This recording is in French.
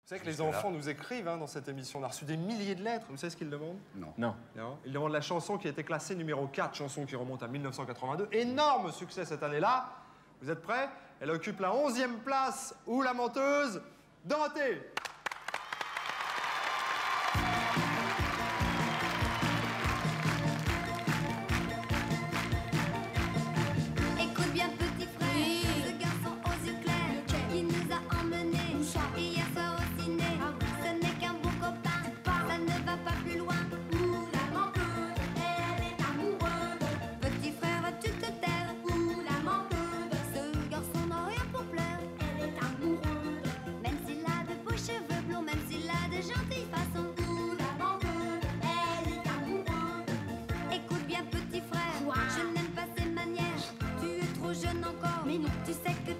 Vous savez que les enfants nous écrivent dans cette émission. On a reçu des milliers de lettres. Vous savez ce qu'ils demandent? Non. Non. Non. Ils demandent la chanson qui a été classée numéro 4, chanson qui remonte à 1982. Énorme succès cette année-là. Vous êtes prêts? Elle occupe la 11e place. Où la menteuse? Dorothée. Écoute bien petit frère, ce garçon aux yeux clairs, il nous a emmenés hier soir au ciné. Ce n'est qu'un bon copain, ça ne va pas plus loin. Ouh la menteuse, elle est amoureuse. Petit frère, tu te taires. Ouh la menteuse, ce garçon n'a rien pour plaire. Elle est amoureuse, même s'il a de beaux cheveux blonds, même s'il a de gentilles façons. Ouh la menteuse, elle est amoureuse. Écoute bien petit frère, je n'aime pas ses manières. Tu es trop jeune encore, mais non, tu sais que